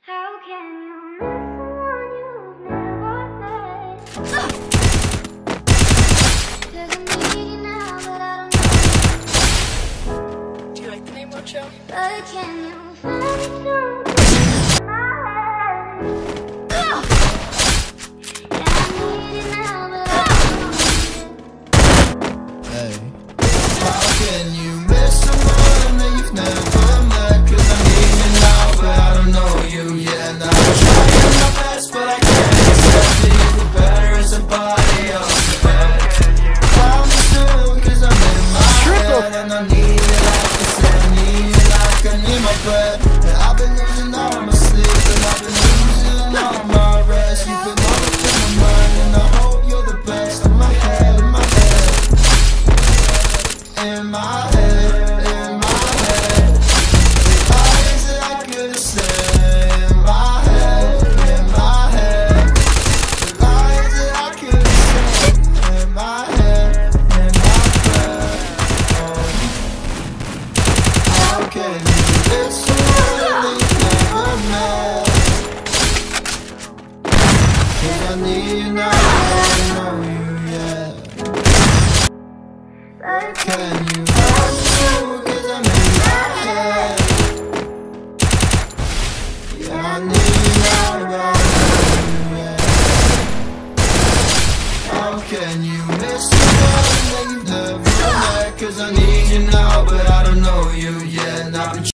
How can you miss someone you've never met? 'Cause I'm needing now, but I don't know. Do you like the name Roadshow? But can you find some